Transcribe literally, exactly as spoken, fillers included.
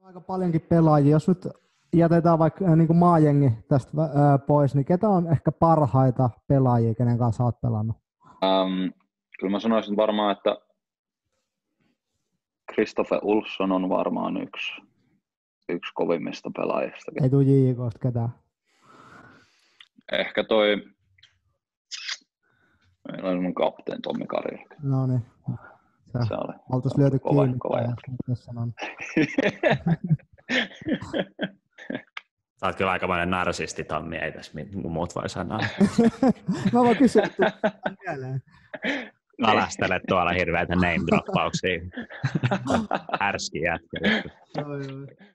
Aika paljonkin pelaajia. Jos nyt jätetään vaikka äh, niin kuin maajengi tästä äh, pois, niin ketä on ehkä parhaita pelaajia, kenen kanssa olet pelannut? Ähm, kyllä mä sanoisin varmaan, että Kristoffer Olsson on varmaan yksi, yksi kovimmista pelaajista. Ei tule J I K:sta ketään. Ehkä toi, meillä on mun kapteen Tommi Kari. No niin. Se oli. Oltaisiin lyöty kova, kiinni. Kova Sä oot kyllä aikamoinen narsisti, Tommi, ei tässä muut voi sanoa. Mä vaan kysyn, että mieleen. Kalastelet tuolla hirveitä name-droppauksia. Härski jätkä.